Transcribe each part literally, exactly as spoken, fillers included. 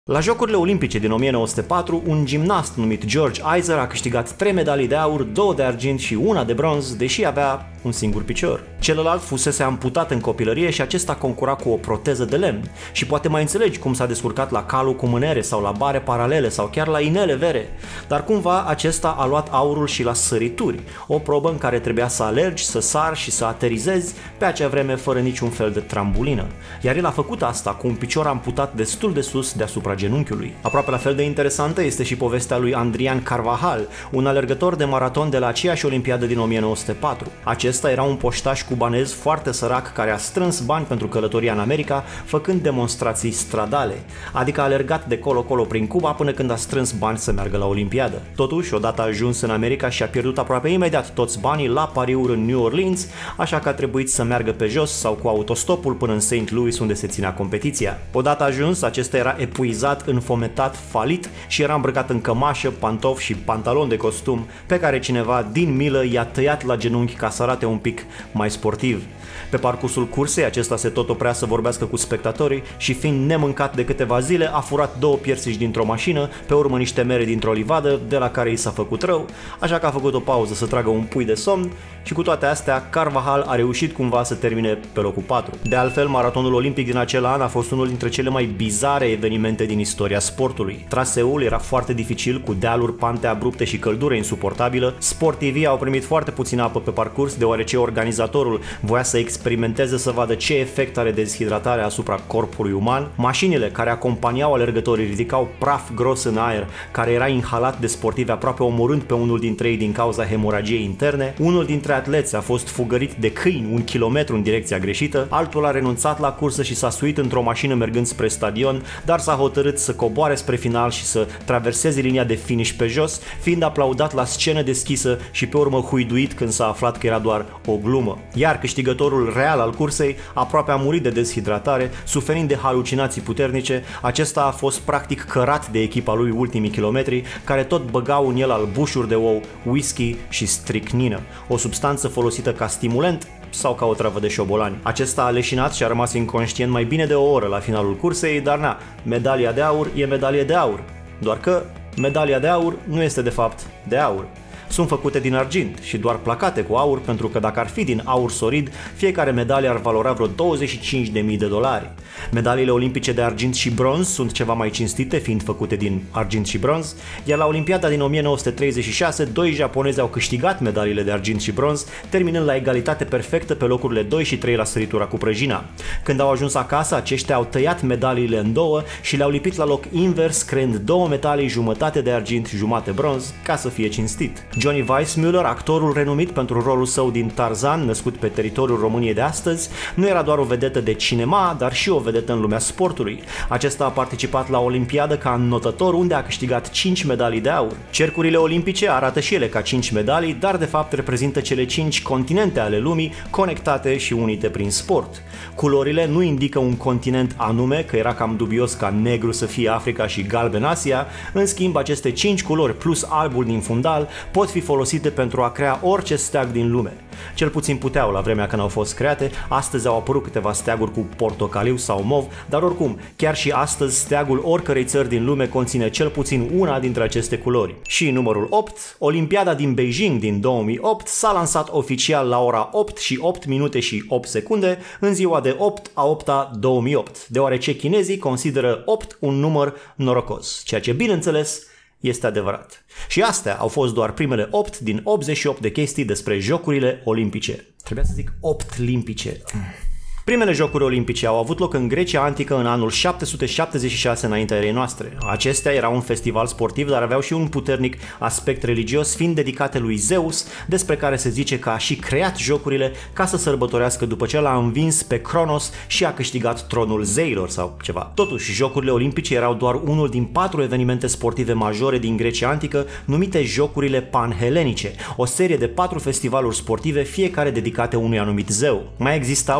La Jocurile Olimpice din o mie nouă sute patru, un gimnast numit George Iser a câștigat trei medalii de aur, două de argint și una de bronz, deși avea un singur picior. Celălalt fusese amputat în copilărie și acesta concura cu o proteză de lemn. Și poate mai înțelegi cum s-a descurcat la calul cu mânere sau la bare paralele sau chiar la inele vere. Dar cumva acesta a luat aurul și la sărituri, o probă în care trebuia să alergi, să sari și să aterizezi, pe acea vreme fără niciun fel de trambulină. Iar el a făcut asta cu un picior amputat destul de sus deasupra genunchiului. Aproape la fel de interesantă este și povestea lui Adrian Carvajal, un alergător de maraton de la aceeași olimpiadă din o mie nouă sute patru. Acesta era un poștaș cubanez foarte sărac care a strâns bani pentru călătoria în America, făcând demonstrații stradale, adică a alergat de colo-colo prin Cuba până când a strâns bani să meargă la olimpiadă. Totuși, odată ajuns în America și a pierdut aproape imediat toți banii la pariuri în New Orleans, așa că a trebuit să meargă pe jos sau cu autostopul până în Saint Louis, unde se ținea competiția. Odată ajuns, acesta era epuizat, înfometat, falit și era îmbrăcat în cămașă, pantofi și pantalon de costum pe care cineva din milă i-a tăiat la genunchi ca să arate un pic mai sportiv. Pe parcursul cursei, acesta se tot oprea să vorbească cu spectatorii și, fiind nemâncat de câteva zile, a furat două piersici dintr-o mașină, pe urmă niște mere dintr-o livadă, de la care i s-a făcut rău, așa că a făcut o pauză să tragă un pui de somn și cu toate astea, Carvajal a reușit cumva să termine pe locul patru. De altfel, maratonul olimpic din acel an a fost unul dintre cele mai bizare evenimente din istoria sportului. Traseul era foarte dificil, cu dealuri, pante abrupte și căldură insuportabilă. Sportivii au primit foarte puțină apă pe parcurs, deoarece organizatorul voia să experimenteze să vadă ce efect are deshidratarea asupra corpului uman. Mașinile care acompaniau alergătorii ridicau praf gros în aer, care era inhalat de sportivi, aproape omorând pe unul dintre ei din cauza hemoragiei interne. Unul dintre atleți a fost fugărit de câini un kilometru în direcția greșită, altul a renunțat la cursă și s-a suit într-o mașină mergând spre stadion, dar s-a hotărât să coboare spre final și să traverseze linia de finish pe jos, fiind aplaudat la scenă deschisă și pe urmă huiduit când s-a aflat că era doar o glumă. Iar câștigătorul real al cursei aproape a murit de deshidratare, suferind de halucinații puternice. Acesta a fost practic cărat de echipa lui ultimii kilometri, care tot băgau în el albușuri de ou, whisky și stricnină, o substanță folosită ca stimulant sau ca o travă de șobolani. Acesta a leșinat și a rămas inconștient mai bine de o oră la finalul cursei, dar na, medalia de aur e medalie de aur. Doar că medalia de aur nu este de fapt de aur. Sunt făcute din argint și doar placate cu aur, pentru că dacă ar fi din aur solid, fiecare medalie ar valora vreo douăzeci și cinci de mii de dolari. Medaliile olimpice de argint și bronz sunt ceva mai cinstite, fiind făcute din argint și bronz, iar la Olimpiada din o mie nouă sute treizeci și șase, doi japonezi au câștigat medaliile de argint și bronz, terminând la egalitate perfectă pe locurile doi și trei la săritura cu prăjina. Când au ajuns acasă, aceștia au tăiat medaliile în două și le-au lipit la loc invers, creând două medalii, jumătate de argint și jumătate bronz, ca să fie cinstit. Johnny Weissmuller, actorul renumit pentru rolul său din Tarzan, născut pe teritoriul României de astăzi, nu era doar o vedetă de cinema, dar și o vedetă în lumea sportului. Acesta a participat la Olimpiadă ca înnotător, unde a câștigat cinci medalii de aur. Cercurile olimpice arată și ele ca cinci medalii, dar de fapt reprezintă cele cinci continente ale lumii, conectate și unite prin sport. Culorile nu indică un continent anume, că era cam dubios ca negru să fie Africa și galben Asia. În schimb, aceste cinci culori plus albul din fundal pot fi folosite pentru a crea orice steag din lume. Cel puțin puteau la vremea când au fost create. Astăzi au apărut câteva steaguri cu portocaliu sau mov, dar oricum, chiar și astăzi steagul oricărei țări din lume conține cel puțin una dintre aceste culori. Și numărul opt, Olimpiada din Beijing din două mii opt s-a lansat oficial la ora opt și opt minute și opt secunde în ziua de opt a opta două mii opt, deoarece chinezii consideră opt un număr norocos, ceea ce bineînțeles este adevărat. Și astea au fost doar primele opt din optzeci și opt de chestii despre Jocurile Olimpice. Trebuia să zic opt limpice. Primele Jocuri Olimpice au avut loc în Grecia Antică în anul șapte sute șaptezeci și șase înaintea erei noastre. Acestea erau un festival sportiv, dar aveau și un puternic aspect religios, fiind dedicate lui Zeus, despre care se zice că a și creat jocurile ca să sărbătorească după ce l-a învins pe Cronos și a câștigat tronul zeilor sau ceva. Totuși, Jocurile Olimpice erau doar unul din patru evenimente sportive majore din Grecia Antică, numite Jocurile Panhelenice, o serie de patru festivaluri sportive, fiecare dedicate unui anumit zeu. Mai existau Jocurile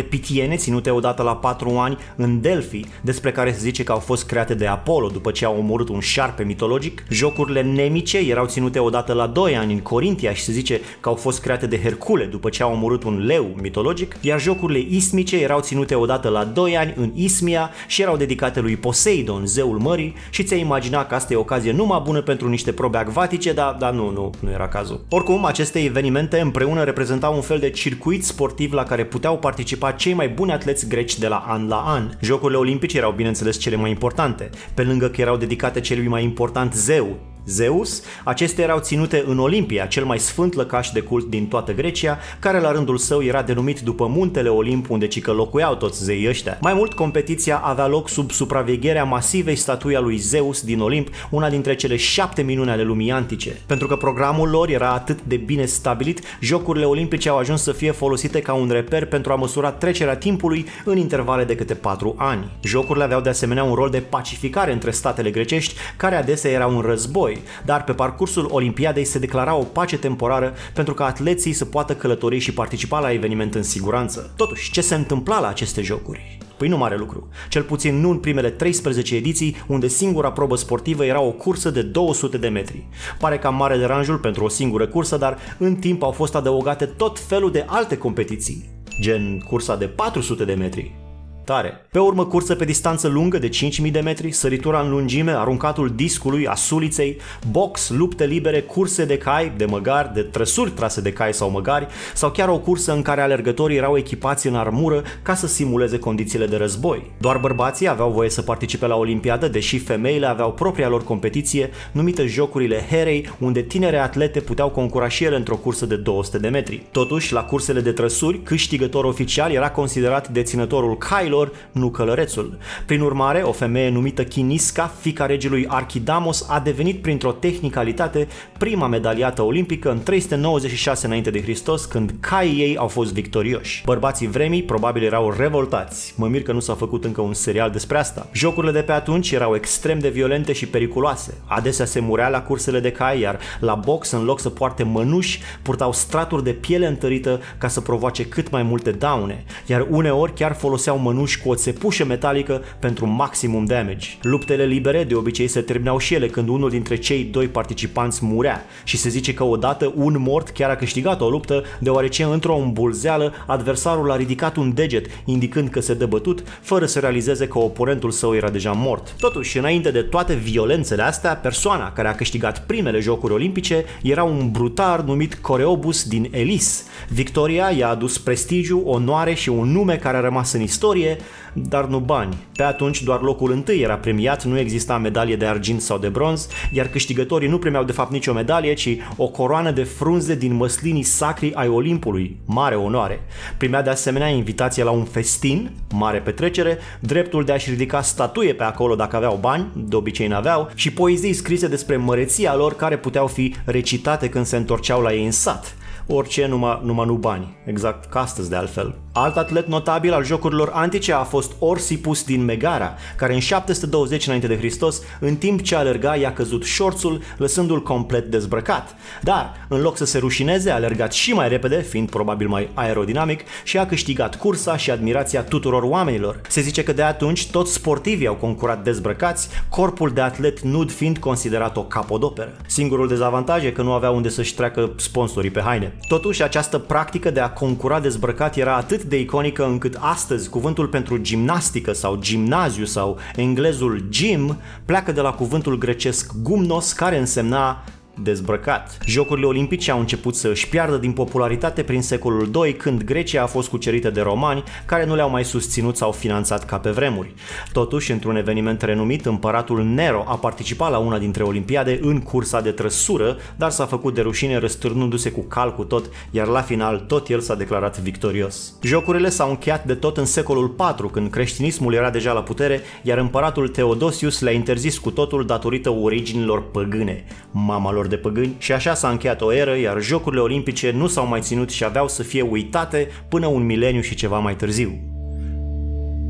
jocurile pitiene, ținute odată la patru ani în Delphi, despre care se zice că au fost create de Apollo după ce a omorât un șarpe mitologic. Jocurile nemice erau ținute odată la doi ani în Corintia și se zice că au fost create de Hercule după ce a omorât un leu mitologic, iar jocurile ismice erau ținute odată la doi ani în Ismia și erau dedicate lui Poseidon, zeul mării, și ți-ai imagina că asta e ocazie numai bună pentru niște probe acvatice, dar, dar nu, nu, nu era cazul. Oricum, aceste evenimente împreună reprezentau un fel de circuit sportiv la care puteau participa cei mai buni atleți greci de la an la an. Jocurile olimpice erau bineînțeles cele mai importante, pe lângă că erau dedicate celui mai important zeu, Zeus. Acestea erau ținute în Olimpia, cel mai sfânt lăcaș de cult din toată Grecia, care la rândul său era denumit după muntele Olimp, unde cică locuiau toți zeii ăștia. Mai mult, competiția avea loc sub supravegherea masivei statui a lui Zeus din Olimp, una dintre cele șapte minuni ale lumii antice. Pentru că programul lor era atât de bine stabilit, jocurile olimpice au ajuns să fie folosite ca un reper pentru a măsura trecerea timpului în intervale de câte patru ani. Jocurile aveau de asemenea un rol de pacificare între statele grecești, care adesea erau în război, dar pe parcursul Olimpiadei se declara o pace temporară pentru ca atleții să poată călători și participa la eveniment în siguranță. Totuși, ce se întâmpla la aceste jocuri? Păi nu mare lucru. Cel puțin nu în primele treisprezece ediții, unde singura probă sportivă era o cursă de două sute de metri. Pare cam mare deranjul pentru o singură cursă, dar în timp au fost adăugate tot felul de alte competiții, gen cursa de patru sute de metri. Tare. Pe urmă, cursă pe distanță lungă de cinci mii de metri, săritura în lungime, aruncatul discului, a suliței, box, lupte libere, curse de cai, de măgari, de trăsuri trase de cai sau măgari, sau chiar o cursă în care alergătorii erau echipați în armură ca să simuleze condițiile de război. Doar bărbații aveau voie să participe la Olimpiadă, deși femeile aveau propria lor competiție, numită Jocurile Herei, unde tinere atlete puteau concura și ele într-o cursă de două sute de metri. Totuși, la cursele de trăsuri, câștigător oficial era considerat deținătorul cailor, nu călărețul. Prin urmare, o femeie numită Chinisca, fiica regelui Archidamos, a devenit printr-o tehnicalitate prima medaliată olimpică în trei sute nouăzeci și șase înainte de Hristos, când caii ei au fost victorioși. Bărbații vremii probabil erau revoltați. Mă mir că nu s-a făcut încă un serial despre asta. Jocurile de pe atunci erau extrem de violente și periculoase. Adesea se murea la cursele de cai, iar la box, în loc să poarte mănuși, purtau straturi de piele întărită ca să provoace cât mai multe daune, iar uneori chiar foloseau mănuși cu o țepușă metalică pentru maximum damage. Luptele libere de obicei se terminau și ele când unul dintre cei doi participanți murea și se zice că odată un mort chiar a câștigat o luptă, deoarece într-o îmbulzeală adversarul a ridicat un deget indicând că se dă bătut, fără să realizeze că oponentul său era deja mort. Totuși, înainte de toate violențele astea, persoana care a câștigat primele jocuri olimpice era un brutar numit Coreobus din Elis. Victoria i-a adus prestigiu, onoare și un nume care a rămas în istorie, dar nu bani. Pe atunci doar locul întâi era premiat, nu exista medalie de argint sau de bronz, iar câștigătorii nu primeau de fapt nicio medalie, ci o coroană de frunze din măslinii sacri ai Olimpului, mare onoare. Primea de asemenea invitație la un festin, mare petrecere, dreptul de a-și ridica statuie pe acolo dacă aveau bani, de obicei n-aveau, și poezii scrise despre măreția lor care puteau fi recitate când se întorceau la ei în sat. Orice, numai, numai nu bani, exact ca astăzi de altfel. Alt atlet notabil al jocurilor antice a fost Orsipus din Megara, care în șapte sute douăzeci înainte de Hristos, în timp ce alerga, i-a căzut șorțul, lăsându-l complet dezbrăcat. Dar, în loc să se rușineze, a alergat și mai repede, fiind probabil mai aerodinamic, și a câștigat cursa și admirația tuturor oamenilor. Se zice că de atunci toți sportivii au concurat dezbrăcați, corpul de atlet nud fiind considerat o capodoperă. Singurul dezavantaj e că nu aveau unde să-și treacă sponsorii pe haine. Totuși, această practică de a concura dezbrăcat era atât de iconică încât astăzi cuvântul pentru gimnastică sau gimnaziu sau englezul gym pleacă de la cuvântul grecesc gumnos, care însemna dezbrăcat. Jocurile olimpice au început să își piardă din popularitate prin secolul doi, când Grecia a fost cucerită de romani, care nu le-au mai susținut sau finanțat ca pe vremuri. Totuși, într-un eveniment renumit, împăratul Nero a participat la una dintre olimpiade în cursa de trăsură, dar s-a făcut de rușine răsturnându-se cu cal cu tot, iar la final tot el s-a declarat victorios. Jocurile s-au încheiat de tot în secolul patru, când creștinismul era deja la putere, iar împăratul Theodosius le-a interzis cu totul datorită originilor păgâne, mama lor de păgâni, și așa s-a încheiat o eră, iar jocurile olimpice nu s-au mai ținut și aveau să fie uitate până un mileniu și ceva mai târziu.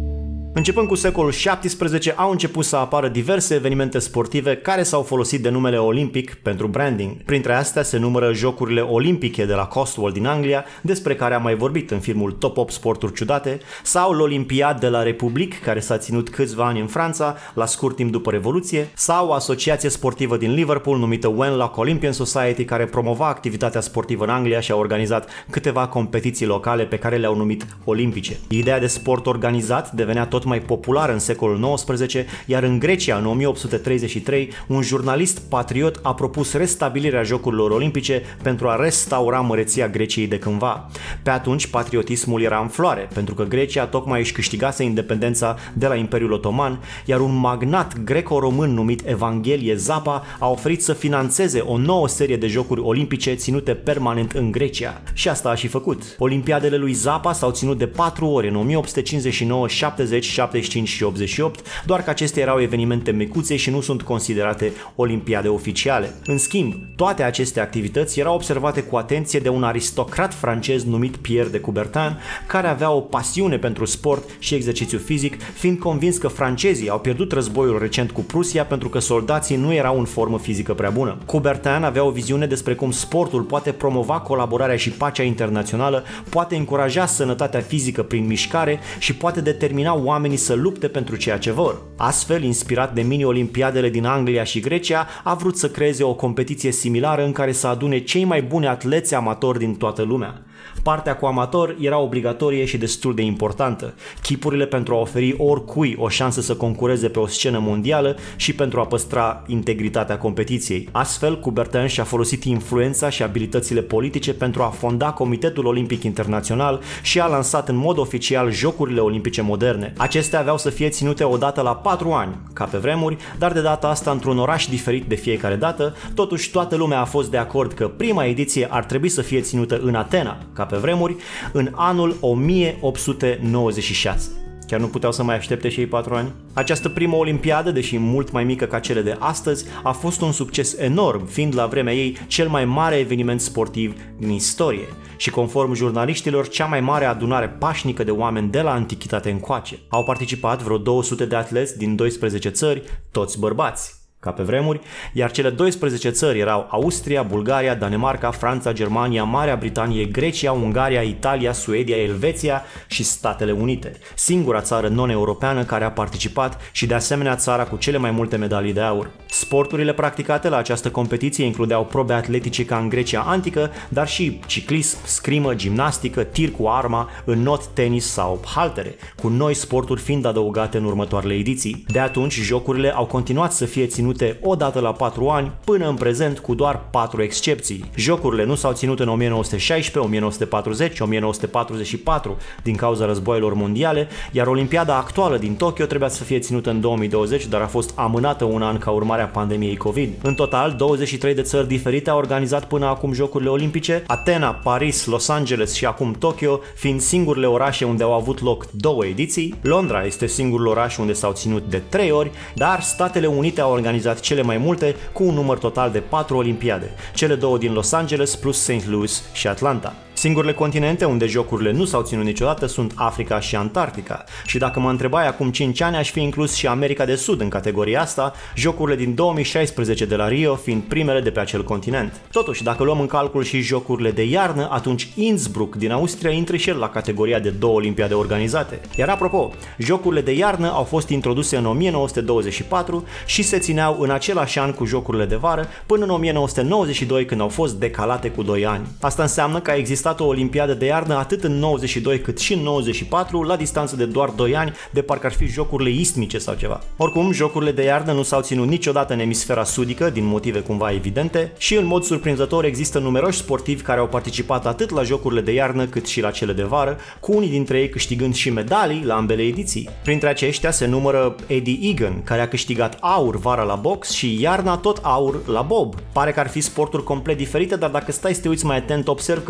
Începând cu secolul șaptesprezece, au început să apară diverse evenimente sportive care s-au folosit de numele Olympic pentru branding. Printre astea se numără Jocurile Olimpice de la Cotswold din Anglia, despre care am mai vorbit în filmul Top opt Sporturi Ciudate, sau l'Olympiade de la Republique, care s-a ținut câțiva ani în Franța, la scurt timp după Revoluție, sau o asociație sportivă din Liverpool numită Wenlock Olympian Society, care promova activitatea sportivă în Anglia și a organizat câteva competiții locale pe care le-au numit olimpice. Ideea de sport organizat devenea tot mai populară în secolul nouăsprezece, iar în Grecia, în o mie opt sute treizeci și trei, un jurnalist patriot a propus restabilirea Jocurilor Olimpice pentru a restaura măreția Greciei de cândva. Pe atunci, patriotismul era în floare, pentru că Grecia tocmai își câștigase independența de la Imperiul Otoman, iar un magnat greco-român numit Evanghelie Zapa a oferit să financeze o nouă serie de jocuri olimpice ținute permanent în Grecia. Și asta a și făcut. Olimpiadele lui Zapa s-au ținut de patru ori în o mie opt sute cincizeci și nouă, șaptezeci, șaptezeci și cinci și optzeci și opt, doar că acestea erau evenimente micuțe și nu sunt considerate olimpiade oficiale. În schimb, toate aceste activități erau observate cu atenție de un aristocrat francez numit Pierre de Coubertin, care avea o pasiune pentru sport și exercițiu fizic, fiind convins că francezii au pierdut războiul recent cu Prusia pentru că soldații nu erau în formă fizică prea bună. Coubertin avea o viziune despre cum sportul poate promova colaborarea și pacea internațională, poate încuraja sănătatea fizică prin mișcare și poate determina oamenii să lupte pentru ceea ce vor. Astfel, inspirat de mini-olimpiadele din Anglia și Grecia, a vrut să creeze o competiție similară în care să adune cei mai buni atleți amatori din toată lumea. Partea cu amator era obligatorie și destul de importantă. Chipurile pentru a oferi oricui o șansă să concureze pe o scenă mondială și pentru a păstra integritatea competiției. Astfel, Coubertin și-a folosit influența și abilitățile politice pentru a fonda Comitetul Olimpic Internațional și a lansat în mod oficial Jocurile Olimpice Moderne. Acestea aveau să fie ținute odată la patru ani, ca pe vremuri, dar de data asta într-un oraș diferit de fiecare dată. Totuși, toată lumea a fost de acord că prima ediție ar trebui să fie ținută în Atena, ca pe vremuri, în anul o mie opt sute nouăzeci și șase. Chiar nu puteau să mai aștepte și ei patru ani? Această primă olimpiadă, deși mult mai mică ca cele de astăzi, a fost un succes enorm, fiind la vremea ei cel mai mare eveniment sportiv din istorie și, conform jurnaliștilor, cea mai mare adunare pașnică de oameni de la antichitate încoace. Au participat vreo două sute de atleți din doisprezece țări, toți bărbați, ca pe vremuri, iar cele doisprezece țări erau Austria, Bulgaria, Danemarca, Franța, Germania, Marea Britanie, Grecia, Ungaria, Italia, Suedia, Elveția și Statele Unite. Singura țară non-europeană care a participat și de asemenea țara cu cele mai multe medalii de aur. Sporturile practicate la această competiție includeau probe atletice ca în Grecia antică, dar și ciclism, scrimă, gimnastică, tir cu arma, înnot, tenis sau haltere, cu noi sporturi fiind adăugate în următoarele ediții. De atunci, jocurile au continuat să fie ținute o dată la patru ani, până în prezent cu doar patru excepții. Jocurile nu s-au ținut în o mie nouă sute șaisprezece, o mie nouă sute patruzeci, o mie nouă sute patruzeci și patru din cauza războaielor mondiale, iar Olimpiada actuală din Tokyo trebuia să fie ținută în două mii douăzeci, dar a fost amânată un an ca urmare a pandemiei COVID. În total, douăzeci și trei de țări diferite au organizat până acum Jocurile Olimpice, Atena, Paris, Los Angeles și acum Tokyo fiind singurele orașe unde au avut loc două ediții. Londra este singurul oraș unde s-au ținut de trei ori, dar Statele Unite au organizat cele mai multe cu un număr total de patru olimpiade, cele două din Los Angeles plus Saint Louis și Atlanta. Singurele continente unde jocurile nu s-au ținut niciodată sunt Africa și Antarctica. Și dacă mă întrebai acum cinci ani, aș fi inclus și America de Sud în categoria asta, jocurile din două mii șaisprezece de la Rio fiind primele de pe acel continent. Totuși, dacă luăm în calcul și jocurile de iarnă, atunci Innsbruck din Austria intră și el la categoria de două olimpiade organizate. Iar apropo, jocurile de iarnă au fost introduse în o mie nouă sute douăzeci și patru și se țineau în același an cu jocurile de vară până în o mie nouă sute nouăzeci și doi, când au fost decalate cu doi ani. Asta înseamnă că a existat o olimpiadă de iarnă atât în nouăzeci și doi cât și în nouăzeci și patru, la distanță de doar doi ani, de parcă ar fi jocurile istmice sau ceva. Oricum, jocurile de iarnă nu s-au ținut niciodată în emisfera sudică, din motive cumva evidente, și în mod surprinzător există numeroși sportivi care au participat atât la jocurile de iarnă cât și la cele de vară, cu unii dintre ei câștigând și medalii la ambele ediții. Printre aceștia se numără Eddie Egan, care a câștigat aur vara la box și iarna tot aur la bob. Pare că ar fi sporturi complet diferite, dar dacă stai să te uiți mai atent, observ că de fapt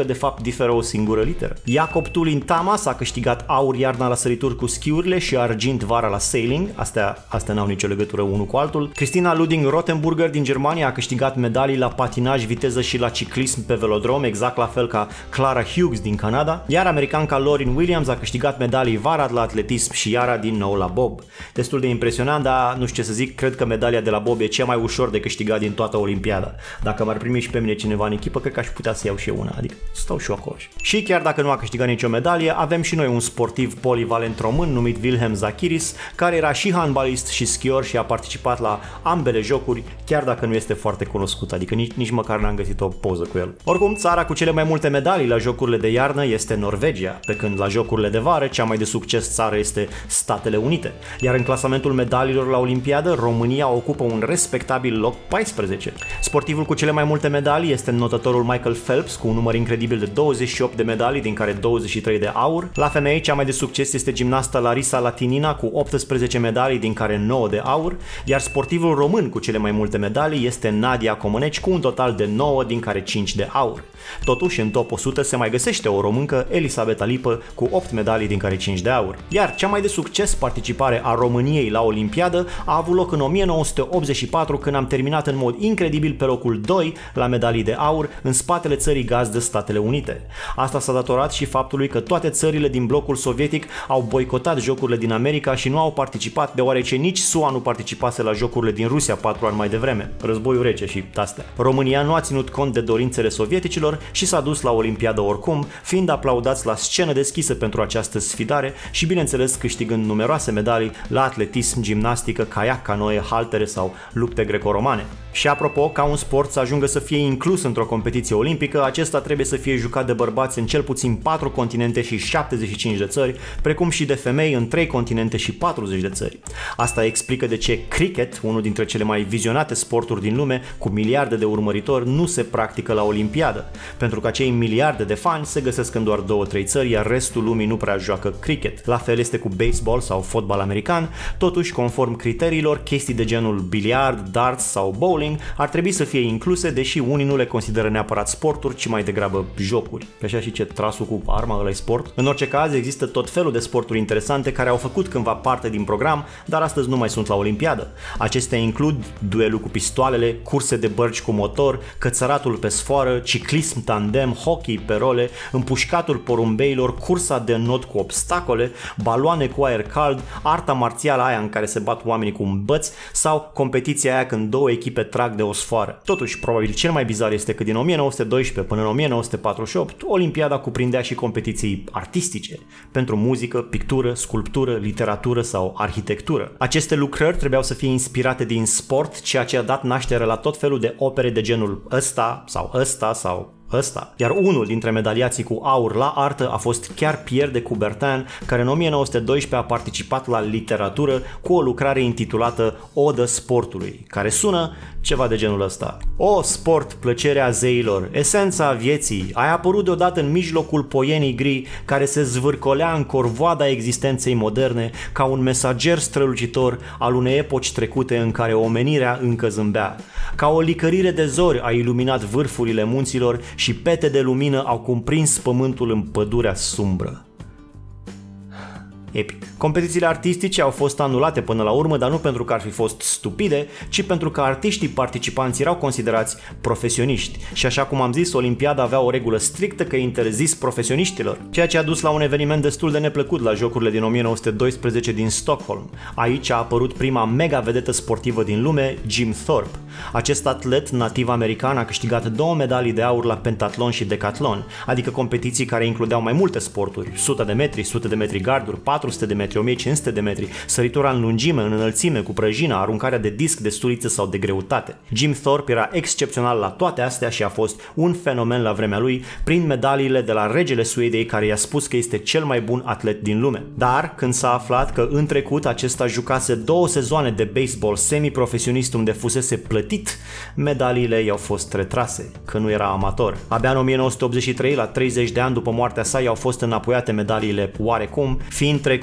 diferă o singură literă. Jakob Tullin Tamas a câștigat aur iarna la sărituri cu schiurile și argint vara la sailing, astea, astea n-au nicio legătură unul cu altul. Christina Luding-Rothenburger din Germania a câștigat medalii la patinaj, viteză și la ciclism pe velodrom, exact la fel ca Clara Hughes din Canada, iar americanca Lauren Williams a câștigat medalii vara la atletism și iara din nou la bob. Destul de impresionant, dar nu știu ce să zic, cred că medalia de la bob e cea mai ușor de câștigat din toată Olimpiada. Dacă m-ar primi și pe mine cineva în echipă, cred că aș putea să iau și eu una, adică stau și eu acolo. Și chiar dacă nu a câștigat nicio medalie, avem și noi un sportiv polivalent român numit Wilhelm Zachiris, care era și handbalist și schior și a participat la ambele jocuri, chiar dacă nu este foarte cunoscut, adică nici, nici măcar n-am găsit o poză cu el. Oricum, țara cu cele mai multe medalii la jocurile de iarnă este Norvegia, pe când la jocurile de vară cea mai de succes țară este Statele Unite. Iar în clasamentul medaliilor la Olimpiadă, România ocupă un respectabil loc paisprezece. Sportivul cu cele mai multe medalii este notătorul Michael Phelps, cu un număr incredibil de douăzeci și opt de medalii, din care douăzeci și trei de aur. La femei, cea mai de succes este gimnasta Larisa Latinina, cu optsprezece medalii, din care nouă de aur, iar sportivul român cu cele mai multe medalii este Nadia Comăneci, cu un total de nouă, din care cinci de aur. Totuși, în top o sută se mai găsește o româncă, Elisabeta Lipă, cu opt medalii, din care cinci de aur. Iar cea mai de succes participare a României la Olimpiadă a avut loc în o mie nouă sute optzeci și patru, când am terminat în mod incredibil pe locul doi la medalii de aur, în spatele țării gazdă Statele Unite. Asta s-a datorat și faptului că toate țările din blocul sovietic au boicotat jocurile din America și nu au participat, deoarece nici S U A nu participase la jocurile din Rusia patru ani mai devreme. Războiul rece și astea. România nu a ținut cont de dorințele sovieticilor și s-a dus la Olimpiadă oricum, fiind aplaudați la scenă deschisă pentru această sfidare și, bineînțeles, câștigând numeroase medalii la atletism, gimnastică, caiac, canoe, haltere sau lupte greco-romane. Și apropo, ca un sport să ajungă să fie inclus într-o competiție olimpică, acesta trebuie să fie jucat de bărbați în cel puțin patru continente și șaptezeci și cinci de țări, precum și de femei în trei continente și patruzeci de țări. Asta explică de ce cricket, unul dintre cele mai vizionate sporturi din lume, cu miliarde de urmăritori, nu se practică la Olimpiadă, pentru că acei miliarde de fani se găsesc în doar două trei țări, iar restul lumii nu prea joacă cricket. La fel este cu baseball sau fotbal american, totuși, conform criteriilor, chestii de genul biliard, darts sau bowling ar trebui să fie incluse, deși unii nu le consideră neapărat sporturi, ci mai degrabă jocuri. Pe așa și ce, trasul cu arma ăla e sport? În orice caz, există tot felul de sporturi interesante care au făcut cândva parte din program, dar astăzi nu mai sunt la Olimpiadă. Acestea includ duelul cu pistoalele, curse de bărci cu motor, cățăratul pe sfoară, ciclism tandem, hockey pe role, împușcatul porumbeilor, cursa de not cu obstacole, baloane cu aer cald, arta marțială aia în care se bat oamenii cu un băț sau competiția aia când două echipe trag de o sfoară. Totuși, probabil cel mai bizar este că din o mie nouă sute doisprezece până în o mie nouă sute patruzeci și opt, Olimpiada cuprindea și competiții artistice, pentru muzică, pictură, sculptură, literatură sau arhitectură. Aceste lucrări trebuiau să fie inspirate din sport, ceea ce a dat naștere la tot felul de opere de genul ăsta sau ăsta sau ăsta. Iar unul dintre medaliații cu aur la artă a fost chiar Pierre de Coubertin, care în o mie nouă sute doisprezece a participat la literatură cu o lucrare intitulată Odă sportului, care sună ceva de genul ăsta. O, sport, plăcerea zeilor, esența vieții, ai apărut deodată în mijlocul poienii gri care se zvârcolea în corvoada existenței moderne ca un mesager strălucitor al unei epoci trecute în care omenirea încă zâmbea. Ca o licărire de zori a iluminat vârfurile munților și pete de lumină au cuprins pământul în pădurea sumbră. Epic. Competițiile artistice au fost anulate până la urmă, dar nu pentru că ar fi fost stupide, ci pentru că artiștii participanți erau considerați profesioniști. Și așa cum am zis, Olimpiada avea o regulă strictă că interzis profesioniștilor, ceea ce a dus la un eveniment destul de neplăcut la Jocurile din o mie nouă sute doisprezece din Stockholm. Aici a apărut prima mega vedetă sportivă din lume, Jim Thorpe. Acest atlet nativ american a câștigat două medalii de aur la pentatlon și decatlon, adică competiții care includeau mai multe sporturi, o sută de metri, o sută de metri garduri, patru sute de metri, o mie cinci sute de metri, săritura în lungime, în înălțime, cu prăjina, aruncarea de disc, de stuliță sau de greutate. Jim Thorpe era excepțional la toate astea și a fost un fenomen la vremea lui, prin medaliile de la regele Suediei, care i-a spus că este cel mai bun atlet din lume. Dar când s-a aflat că în trecut acesta jucase două sezoane de baseball semi-profesionist unde fusese plătit, medaliile i-au fost retrase, că nu era amator. Abia în o mie nouă sute optzeci și trei, la treizeci de ani după moartea sa, i-au fost înapoiate medaliile oarecum, fiind trecut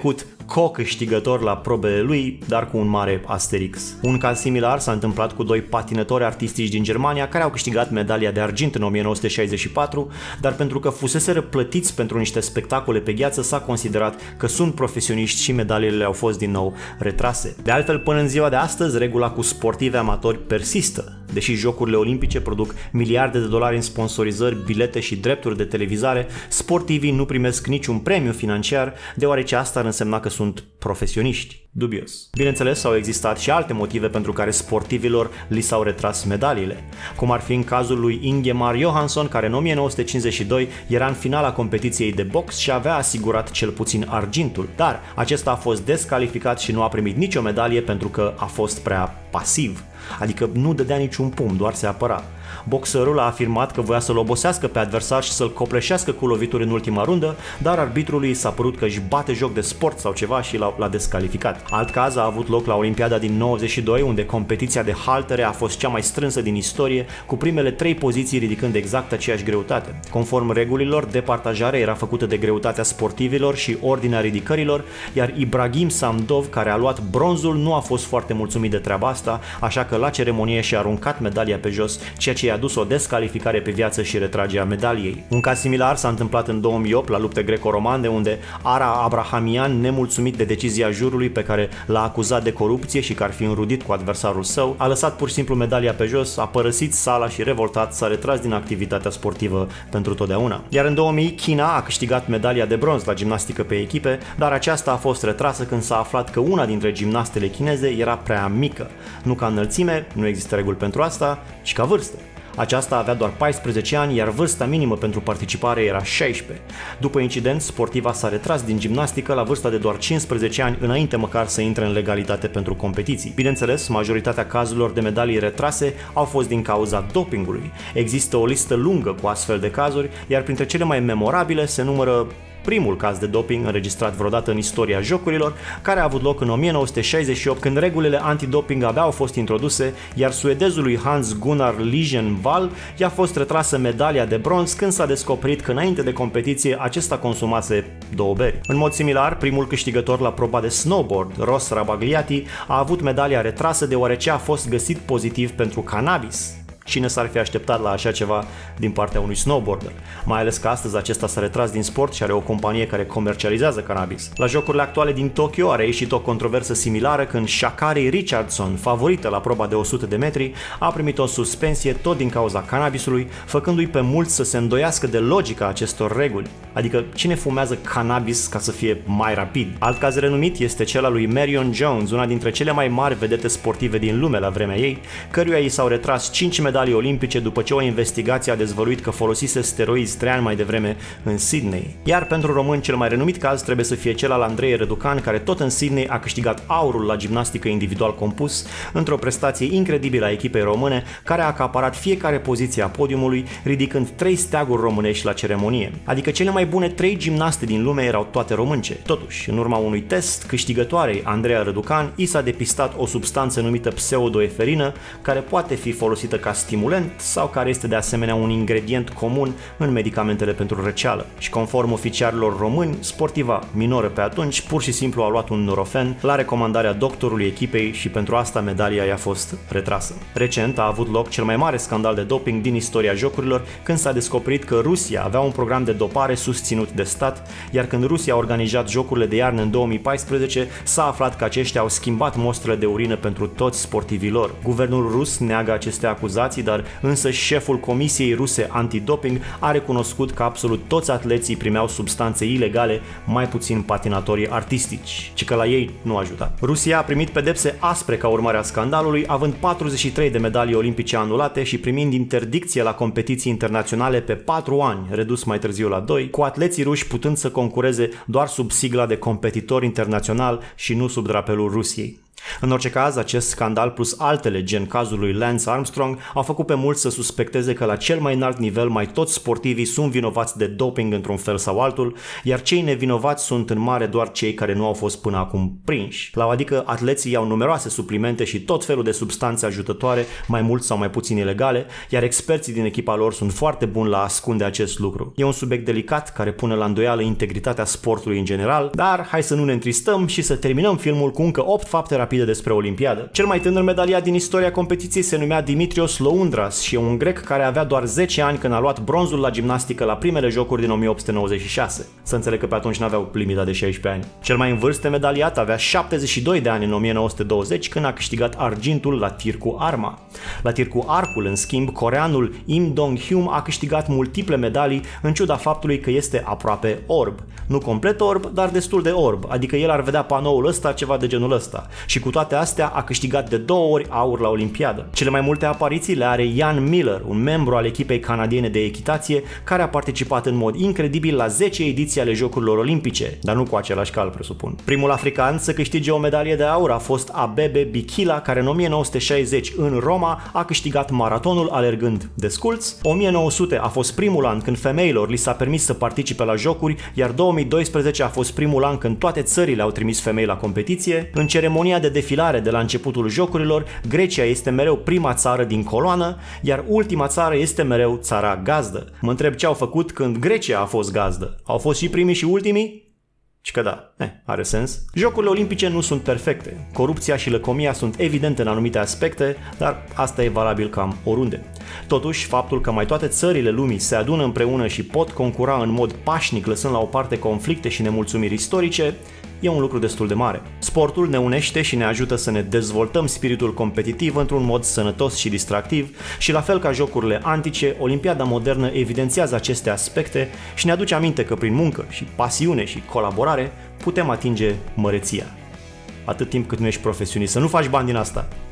co-câștigător la probele lui, dar cu un mare asterix. Un caz similar s-a întâmplat cu doi patinători artistici din Germania care au câștigat medalia de argint în o mie nouă sute șaizeci și patru, dar pentru că fuseseră plătiți pentru niște spectacole pe gheață s-a considerat că sunt profesioniști și medaliile au fost din nou retrase. De altfel, până în ziua de astăzi, regula cu sportivi amatori persistă. Deși Jocurile Olimpice produc miliarde de dolari în sponsorizări, bilete și drepturi de televizare, sportivii nu primesc niciun premiu financiar, deoarece asta ar însemna că sunt profesioniști. Dubios. Bineînțeles, au existat și alte motive pentru care sportivilor li s-au retras medaliile, cum ar fi în cazul lui Ingemar Johansson, care în o mie nouă sute cincizeci și doi era în finala competiției de box și avea asigurat cel puțin argintul, dar acesta a fost descalificat și nu a primit nicio medalie pentru că a fost prea pasiv, adică nu dădea niciun pumn, doar se apăra. Boxerul a afirmat că voia să-l obosească pe adversar și să-l copleșească cu lovituri în ultima rundă, dar arbitrului s-a părut că își bate joc de sport sau ceva și l-a descalificat. Alt caz a avut loc la Olimpiada din nouăzeci și doi, unde competiția de haltere a fost cea mai strânsă din istorie, cu primele trei poziții ridicând exact aceeași greutate. Conform regulilor, departajarea era făcută de greutatea sportivilor și ordinea ridicărilor, iar Ibrahim Samdov, care a luat bronzul, nu a fost foarte mulțumit de treaba asta, așa că la ceremonie și-a aruncat medalia pe jos, ceea ce i-a dus o descalificare pe viață și retragerea medaliei. Un caz similar s-a întâmplat în două mii opt la lupte greco-romane, unde Ara Abrahamian, nemulțumit de decizia jurului pe care l-a acuzat de corupție și că ar fi înrudit cu adversarul său, a lăsat pur și simplu medalia pe jos, a părăsit sala și revoltat s-a retras din activitatea sportivă pentru totdeauna. Iar în două mii, China a câștigat medalia de bronz la gimnastică pe echipe, dar aceasta a fost retrasă când s-a aflat că una dintre gimnastele chineze era prea mică. Nu ca înălțime, nu există reguli pentru asta, ci ca vârstă. Aceasta avea doar paisprezece ani, iar vârsta minimă pentru participare era șaisprezece. După incident, sportiva s-a retras din gimnastică la vârsta de doar cincisprezece ani, înainte măcar să intre în legalitate pentru competiții. Bineînțeles, majoritatea cazurilor de medalii retrase au fost din cauza dopingului. Există o listă lungă cu astfel de cazuri, iar printre cele mai memorabile se numără primul caz de doping înregistrat vreodată în istoria jocurilor, care a avut loc în o mie nouă sute șaizeci și opt, când regulile antidoping abia au fost introduse, iar suedezului Hans Gunnar Ligenvall i-a fost retrasă medalia de bronz când s-a descoperit că înainte de competiție acesta consumase două beri. În mod similar, primul câștigător la proba de snowboard, Ross Rabagliati, a avut medalia retrasă deoarece a fost găsit pozitiv pentru cannabis. Cine s-ar fi așteptat la așa ceva din partea unui snowboarder? Mai ales că astăzi acesta s-a retras din sport și are o companie care comercializează cannabis. La jocurile actuale din Tokyo a reieșit o controversă similară când Sha'Carri Richardson, favorită la proba de o sută de metri, a primit o suspensie tot din cauza cannabisului, făcându-i pe mulți să se îndoiască de logica acestor reguli. Adică cine fumează cannabis ca să fie mai rapid? Alt caz renumit este cel al lui Marion Jones, una dintre cele mai mari vedete sportive din lume la vremea ei, căruia i s-au retras cinci medalii olimpice după ce o investigație a dezvăluit că folosise steroizi trei ani mai devreme în Sydney. Iar pentru români cel mai renumit caz trebuie să fie cel al Andrei Răducan, care tot în Sydney a câștigat aurul la gimnastică individual compus, într-o prestație incredibilă a echipei române, care a acaparat fiecare poziție a podiumului, ridicând trei steaguri românești la ceremonie. Adică cele mai bune trei gimnaste din lume erau toate românce. Totuși, în urma unui test, câștigătoarei Andreea Răducan i s-a depistat o substanță numită pseudoeferină, care poate fi folosită ca stimulant sau care este de asemenea un ingredient comun în medicamentele pentru răceală. Și conform oficialilor români, sportiva minoră pe atunci pur și simplu a luat un Nurofen la recomandarea doctorului echipei și pentru asta medalia i-a fost retrasă. Recent a avut loc cel mai mare scandal de doping din istoria jocurilor, când s-a descoperit că Rusia avea un program de dopare susținut de stat, iar când Rusia a organizat jocurile de iarnă în două mii paisprezece, s-a aflat că aceștia au schimbat mostrele de urină pentru toți sportivii lor. Guvernul rus neagă aceste acuzații, dar însă șeful Comisiei Ruse Antidoping a recunoscut că absolut toți atleții primeau substanțe ilegale, mai puțin patinatorii artistici, ci că la ei nu a ajutat. Rusia a primit pedepse aspre ca urmare a scandalului, având patruzeci și trei de medalii olimpice anulate și primind interdicție la competiții internaționale pe patru ani, redus mai târziu la doi, cu atleții ruși putând să concureze doar sub sigla de competitor internațional și nu sub drapelul Rusiei. În orice caz, acest scandal plus altele, gen cazul lui Lance Armstrong, au făcut pe mulți să suspecteze că la cel mai înalt nivel mai toți sportivii sunt vinovați de doping într-un fel sau altul, iar cei nevinovați sunt în mare doar cei care nu au fost până acum prinși. La adică atleții iau numeroase suplimente și tot felul de substanțe ajutătoare, mai mult sau mai puțin ilegale, iar experții din echipa lor sunt foarte buni la a ascunde acest lucru. E un subiect delicat care pune la îndoială integritatea sportului în general, dar hai să nu ne întristăm și să terminăm filmul cu încă opt fapte rapide despre Olimpiadă. Cel mai tânăr medaliat din istoria competiției se numea Dimitrios Loundras și e un grec care avea doar zece ani când a luat bronzul la gimnastică la primele jocuri din o mie opt sute nouăzeci și șase. Să înțeleg că pe atunci n-aveau limita de șaisprezece ani. Cel mai în vârstă medaliat avea șaptezeci și doi de ani în o mie nouă sute douăzeci când a câștigat argintul la tir cu arma. La tir cu arcul, în schimb, coreanul Im Dong-hyun a câștigat multiple medalii în ciuda faptului că este aproape orb. Nu complet orb, dar destul de orb, adică el ar vedea panoul ăsta ceva de genul ăsta. Și cu toate astea a câștigat de două ori aur la Olimpiadă. Cele mai multe apariții le are Ian Miller, un membru al echipei canadiene de echitație, care a participat în mod incredibil la zece ediții ale Jocurilor Olimpice, dar nu cu același cal, presupun. Primul african să câștige o medalie de aur a fost Abebe Bikila, care în o mie nouă sute șaizeci în Roma a câștigat maratonul alergând desculț. o mie nouă sute a fost primul an când femeilor li s-a permis să participe la jocuri, iar două mii doisprezece a fost primul an când toate țările au trimis femei la competiție. În ceremonia de defilare de la începutul jocurilor, Grecia este mereu prima țară din coloană, iar ultima țară este mereu țara gazdă. Mă întreb ce au făcut când Grecia a fost gazdă. Au fost și primii și ultimii? Și că da, eh, are sens. Jocurile olimpice nu sunt perfecte. Corupția și lăcomia sunt evidente în anumite aspecte, dar asta e valabil cam oriunde. Totuși, faptul că mai toate țările lumii se adună împreună și pot concura în mod pașnic, lăsând la o parte conflicte și nemulțumiri istorice, e un lucru destul de mare. Sportul ne unește și ne ajută să ne dezvoltăm spiritul competitiv într-un mod sănătos și distractiv și la fel ca jocurile antice, Olimpiada modernă evidențiază aceste aspecte și ne aduce aminte că prin muncă și pasiune și colaborare putem atinge măreția. Atât timp cât nu ești profesionist, să nu faci bani din asta.